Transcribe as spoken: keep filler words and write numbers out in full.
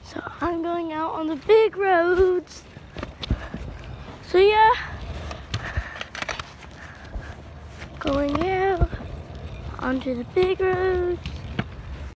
So I'm going out on the big roads. So yeah, going out onto the big roads.